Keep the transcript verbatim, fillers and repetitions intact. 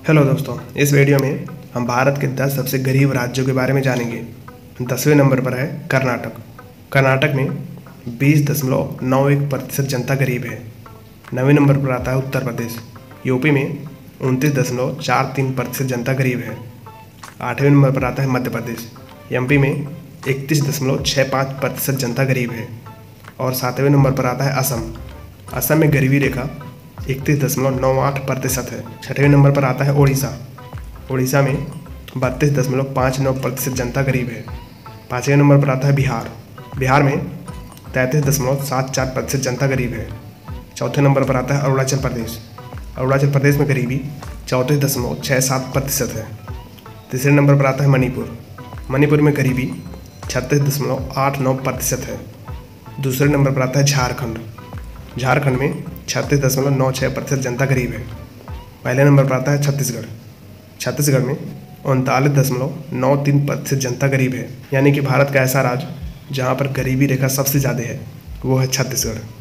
Hello दोस्तों, इस video में हम भारत के दस सबसे गरीब राज्यों के बारे में जानेंगे। दसवें नंबर पर है कर्नाटक। कर्नाटक में बीस दशमलव नौ एक प्रतिशत जनता गरीब है। नवें नंबर पर आता है उत्तर प्रदेश। यूपी में उनतीस दशमलव चार तीन प्रतिशत जनता गरीब है। आठवें नंबर पर आता है मध्य प्रदेश। एमपी में इकतीस दशमलव छः पाँच प्रतिशत जनता गरीब है। और सातवें नंबर पर आता है असम। असम में गरीबी रेखा इकतीस दशमलव नौ आठ प्रतिशत है। छठवें नंबर पर आता है उड़ीसा। उड़ीसा में बत्तीस दशमलव पाँच नौ प्रतिशत जनता गरीब है। पाँचवें नंबर पर आता है बिहार। बिहार में तैंतीस दशमलव सात चार प्रतिशत जनता गरीब है। चौथे नंबर पर आता है अरुणाचल प्रदेश। अरुणाचल प्रदेश में गरीबी चौंतीस दशमलव छः सात प्रतिशत है। तीसरे नंबर पर आता है मणिपुर। मणिपुर में गरीबी छत्तीस दशमलव आठ नौ प्रतिशत है। दूसरे नंबर पर आता है झारखंड। झारखंड में छत्तीस दशमलव नौ छः प्रतिशत जनता गरीब है। पहले नंबर पर आता है छत्तीसगढ़। छत्तीसगढ़ में उनतालीस दशमलव नौ तीन प्रतिशत जनता गरीब है। यानी कि भारत का ऐसा राज्य जहाँ पर गरीबी रेखा सबसे ज़्यादा है वो है छत्तीसगढ़।